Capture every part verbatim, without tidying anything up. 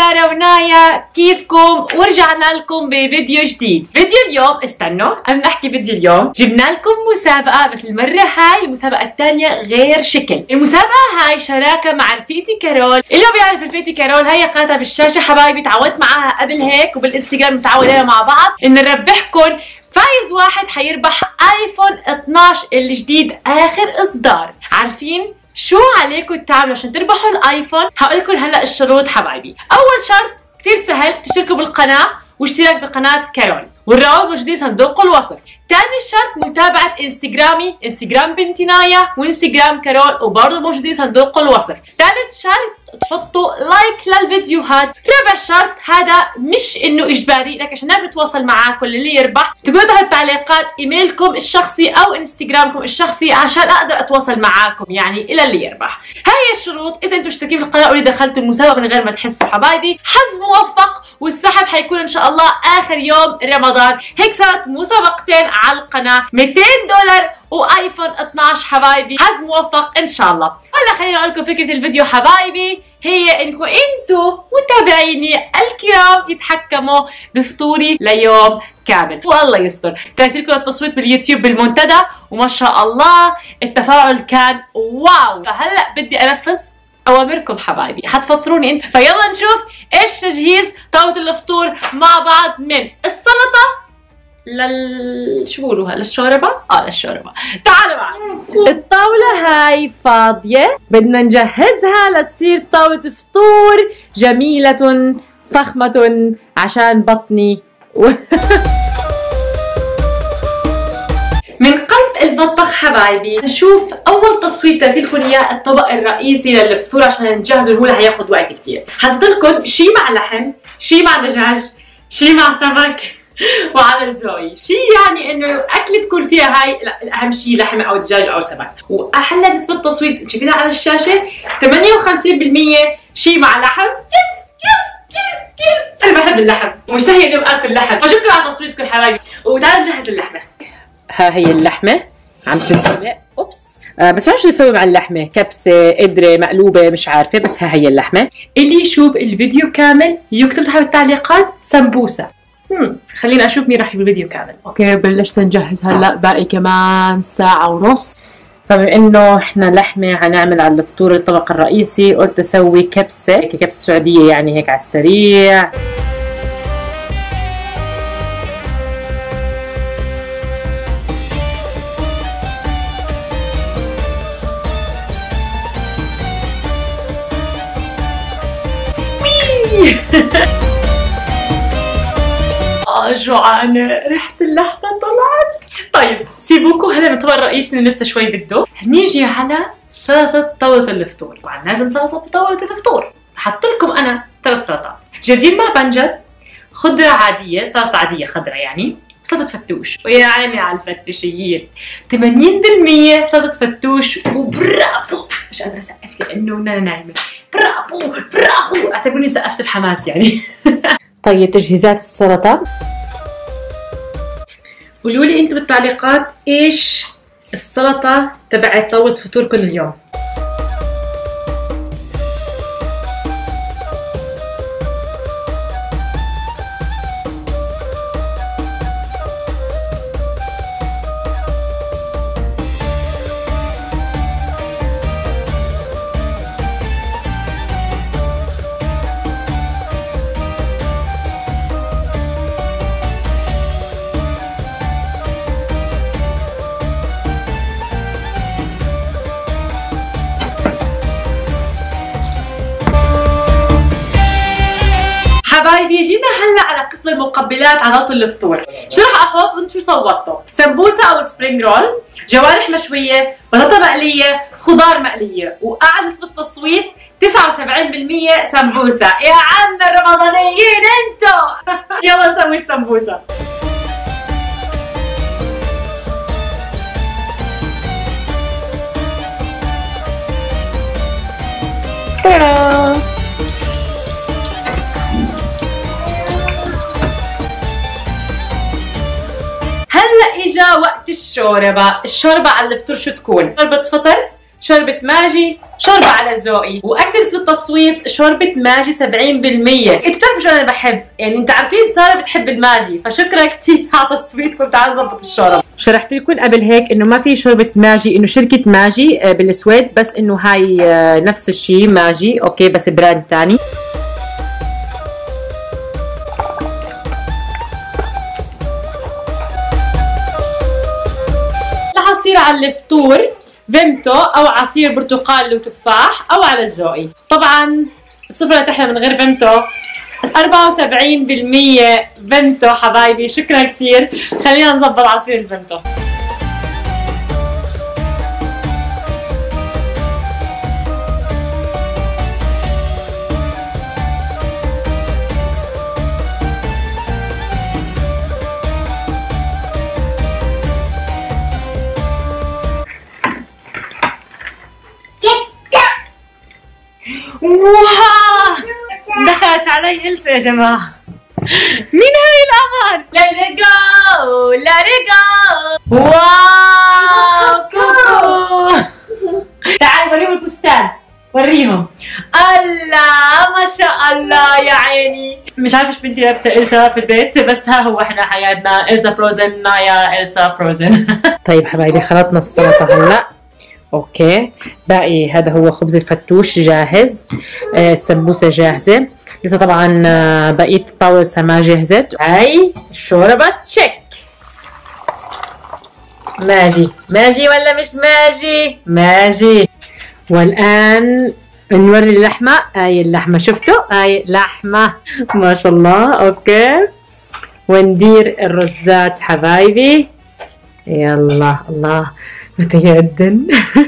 سارة ونايا، كيفكم؟ ورجعنا لكم بفيديو جديد. فيديو اليوم استنوا قبل نحكي فيديو اليوم جبنا لكم مسابقة، بس المرة هاي المسابقة الثانية غير شكل. المسابقة هاي شراكة مع رفيقتي كارول. اللي ما بيعرف رفيقتي كارول هي قناتها بالشاشة حبايبي، تعودت معاها قبل هيك وبالانستغرام متعودين مع بعض ان نربحكم. فايز واحد حيربح ايفون اثنعش الجديد اخر اصدار. عارفين شو عليكم تعملوا عشان تربحوا الايفون؟ هقول لكم هلا الشروط حبايبي. اول شرط كثير سهل، تشتركوا بالقناه واشتراك بقناه كارول، والروابط موجودين صندوق الوصف. ثاني شرط متابعه انستغرامي، انستغرام بنتي نايا وانستغرام كارول، وبرضه موجودين صندوق الوصف. ثالث شرط تحطوا لايك للفيديوهات. رابع شرط هذا مش انه اجباري، لكن عشان نعرف نتواصل معاكم اللي يربح تقولوا تحت التعليقات ايميلكم الشخصي او انستغرامكم الشخصي عشان اقدر اتواصل معاكم يعني الى اللي يربح. هاي الشروط. اذا انتم مشتركين بالقناه اوريدي دخلتوا المسابقه من غير ما تحسوا حبايبي. حظ موفق، والسحب حيكون ان شاء الله اخر يوم رمضان. هيك صارت مسابقتين على القناه، مئتين دولار وايفون اثنعش حبايبي. حظ موفق ان شاء الله. هلا خليني اقول لكم فكره الفيديو حبايبي، هي انكم انتم متابعيني الكرام يتحكموا بفطوري ليوم كامل، والله يستر. تركت لكم التصويت باليوتيوب بالمنتدى وما شاء الله التفاعل كان واو. فهلا بدي انفذ اوامركم حبايبي، حتفطروني انتم. فيلا نشوف ايش تجهيز طاولة الفطور مع بعض، من السلطة لل شو بقولوها، للشوربة؟ اه للشوربة. تعالوا معي. الطاولة هاي فاضية، بدنا نجهزها لتصير طاولة فطور جميلة فخمة عشان بطني و... من قلب المطبخ حبايبي نشوف اول تصويت تركت لكم اياه الطبق الرئيسي للفطور عشان نجهزه، هو اللي حياخذ وقت كثير. حطيت لكم شي مع لحم، شي مع دجاج، شي مع سمك وعلى زوي. شي يعني انه الاكل تكون فيها هاي، لا اهم شيء لحمه او دجاج او سمك. واحلى نسبه تصويت شايفينها على الشاشه ثمانية وخمسين بالمئة شي مع لحم. يس يس يس يس انا بحب اللحم ومشتهيه اليوم اكل لحم. فشكرا على تصويتكم حبايبي. وتعالوا نجهز اللحمه. ها هي اللحمه عم تنسلق. اوبس آه بس ما شو نسوي مع اللحمه، كبسه، قدره، مقلوبه، مش عارفه. بس ها هي اللحمه. اللي يشوف الفيديو كامل يكتب تحت التعليقات سمبوسه. امم خلينا اشوف مين راح يشوف الفيديو كامل. اوكي بلشت نجهز هلا، باقي كمان ساعه ونص. فبما انه احنا لحمه حنعمل على الفطور الطبق الرئيسي، قلت اسوي كبسه، كبسه سعوديه يعني هيك على السريع. اه جوعانة، ريحة اللحمة طلعت. طيب سيبوكوا هلا من الطبق الرئيسي اللي لسه شوي بده. نيجي على سلطة طاولة الفطور. طبعا لازم سلطة بطاولة الفطور. حط لكم انا ثلاث سلطات، جرجير مع بنجد، خضرة عادية، سلطة عادية خضرة يعني، سلطة فتوش. ويا عيني على الفتوشيين، ثمانين بالمئة سلطة فتوش. وبرافو، مش قادرة اسقف لانه انا نايمة. برافو برافو، اعتبروني سقفت بحماس يعني. طيب تجهيزات السلطة، قولوا لي انتم بالتعليقات ايش السلطة تبعت طاولة فطوركم اليوم. حبايبي جينا هلا على قسم المقبلات على طاولة الفطور. شو رح احط وانتم شو صوتوا؟ سمبوسه او سبرينج رول، جوارح مشويه، بطاطا مقليه، خضار مقليه. واعلى نسبه تصويت تسعة وسبعين بالمئة سمبوسه. يا عم الرمضانيين انتو. يلا نسوي السمبوسه. هلا اجا وقت الشوربه. الشوربه على الفطور شو تكون؟ شوربه فطر، شوربة ماجي شوربة على ذوقي، واكثر نسبة تصويت شوربة ماجي سبعين بالمية. انتوا بتعرفوا شو انا بحب، يعني انتوا عارفين سارة بتحب الماجي، فشكرا كثير على تصويتكم. تعالوا نظبط الشوربة. شرحت لكم قبل هيك انه ما في شوربة ماجي، انه شركة ماجي بالسويد، بس انه هاي نفس الشيء ماجي اوكي بس براند ثاني. عصير على الفطور فيمتو او عصير برتقال وتفاح او على ذوقي. طبعا الصفرة تحلى من غير فيمتو. أربعة وسبعين بالمية فيمتو حبايبي، شكرا كثير. خلينا نظبط عصير الفيمتو. واو دخلت علي إلسا يا جماعة. مين هاي القمر؟ let it go let it go. واو كوكو. تعال وريهم الفستان، وريهم. الله ما شاء الله يا عيني. مش عارفه ايش بنتي لابسه إلسا في البيت، بس ها هو احنا حياتنا إلسا فروزن نايا إلسا فروزن. طيب حبايبي خلطنا السلطه هلا اوكي. باقي هذا هو خبز الفتوش جاهز، آه السمبوسه جاهزه لسه طبعا. آه بقيه الطاوله ما جهزت. هاي الشوربه تشيك. ماجي ماجي ولا مش ماجي؟ ماجي. والان نوري اللحمه. هاي اللحمه شفتوا؟ هاي لحمه ما شاء الله اوكي. وندير الرزات حبايبي. يلا الله متى يأذن.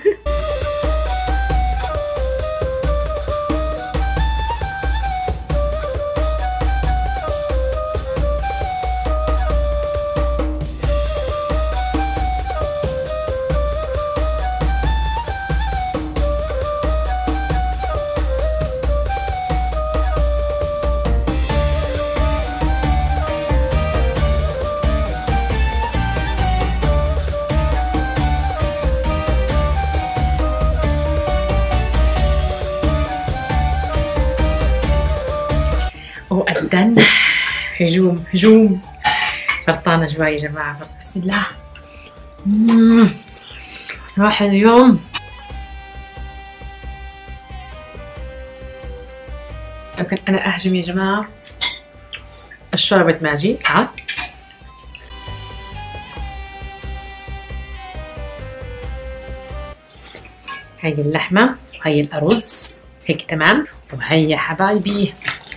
وأذن. هجوم هجوم. فرطانة شوي يا جماعة. بسم الله. مم. راح اليوم. لكن أنا أهجم يا جماعة الشوربة ماجي. ها هاي اللحمة وهي الأرز هيك تمام. وهي حبايبي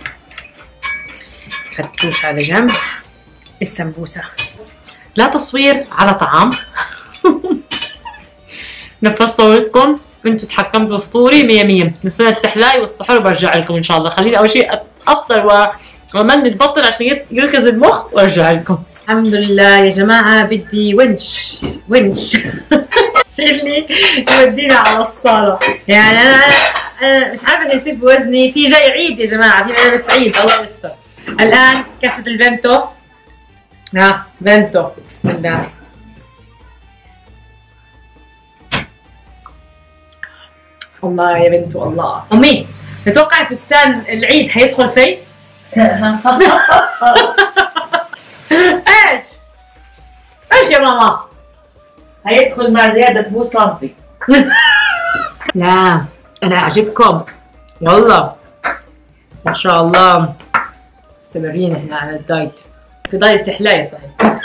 فتوش على جنب. السمبوسة لا تصوير على طعام. نفست طولتكم، انتوا تحكمتوا بفطوري مية مية. نسينا التحلاي والسحور وبرجع لكم ان شاء الله. خليني اول شيء افطر ومن نتبطل عشان يركز المخ وارجع لكم. الحمد لله يا جماعة. بدي ونش ونش شيلني يودينا على الصالة. يعني انا انا مش عارفة اللي يصير بوزني. في جاي عيد يا جماعة، في ملابس عيد الله يستر. الآن كاسة الفيمتو. ها فيمتو بسم الله. الله يا بنتو الله. أمي تتوقعي فستان العيد حيدخل فيه؟ ايش؟ ايش يا ماما؟ حيدخل مع زيادة مو سنتي. لا أنا أعجبكم والله ما شاء الله. مستمرين احنا على الدايت. في دايت تحلاي صحيح.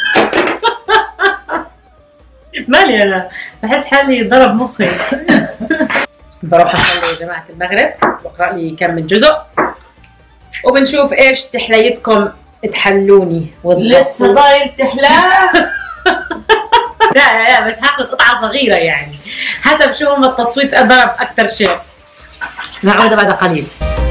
مالي انا بحس حالي ضرب مخي. بروح اصلي يا جماعة المغرب واقرا لي كم من جزء وبنشوف ايش تحليتكم تحلوني. لسه ضايل تحلاه. لا لا بس هاخذ قطعة صغيرة يعني حسب شو هم التصويت ضرب أكثر شيء. نعود بعد قليل.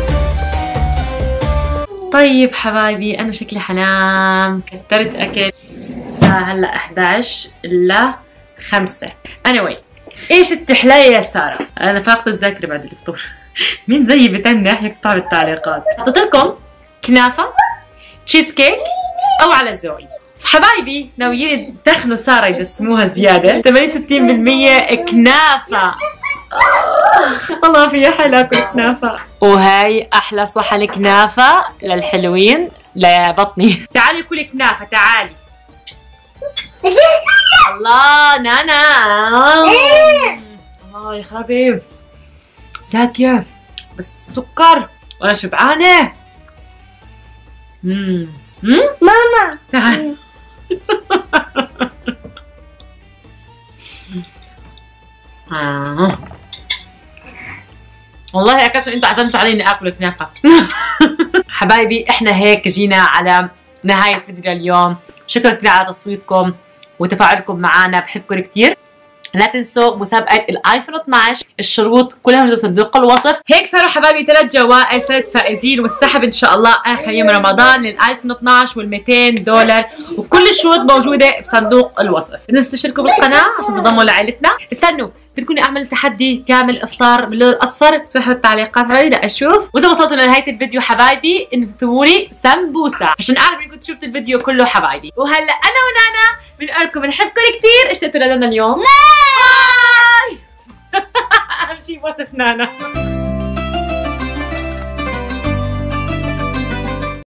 طيب حبايبي أنا شكلي حنام، كترت أكل. الساعة هلا إحدى عشر إلا خمسة. anyway إيش التحلاية يا سارة؟ أنا فاقدة الذاكرة بعد الفطور. مين زيي بتنح يقطع بالتعليقات. حطيت لكم كنافة تشيز كيك أو على ذوقي. حبايبي ناويين يدخنوا سارة يدسموها زيادة. ثمانية وستين بالمية كنافة والله في حلا اكل كنافه. وهي احلى صحن كنافه للحلوين لبطني. تعالي كلي كنافه تعالي. الله نانا. الله يا خرابي زاكيه بس سكر وانا شبعانه. امم ماما تعال. آه. والله اكلت انتوا عزمتوا علي اني اكل كنافه. حبايبي احنا هيك جينا على نهايه فيديو اليوم. شكرا كثير على تصويتكم وتفاعلكم معنا، بحبكم كثير. لا تنسوا مسابقة الايفون اثنعش، الشروط كلها موجودة بصندوق الوصف. هيك صاروا حبايبي ثلاث جوائز، ثلاث فائزين، والسحب ان شاء الله اخر يوم رمضان للايفون اثنعش وال200 دولار، وكل الشروط موجودة بصندوق الوصف. لا تنسوا تشتركوا بالقناة عشان تنضموا لعائلتنا. استنوا بدكم اعمل تحدي كامل افطار باللون الاصفر، اكتبوا بالتعليقات حبايبي لاشوف. واذا وصلتوا لنهاية الفيديو حبايبي انكم تكتبوا لي سمبوسة عشان اعرف انكم شفتوا الفيديو كله حبايبي. وهلا انا ونانا بنقول لكم بنحبكم كثير. اشتقتوا لنا اليوم؟ باي. اهم شيء وصف نانا.